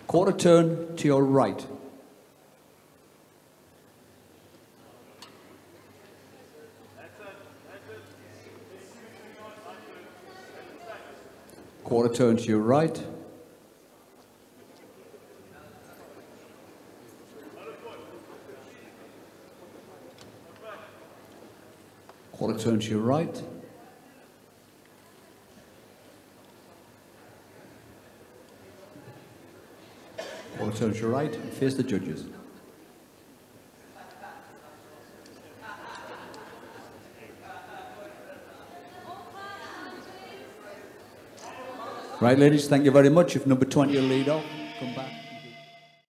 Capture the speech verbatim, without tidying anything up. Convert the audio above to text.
Quarter turn to your right. Quarter turn to your right. Quarter turn to your right. Quarter turn to your right and face the judges. Right, ladies, thank you very much. If number twenty will lead off, come back.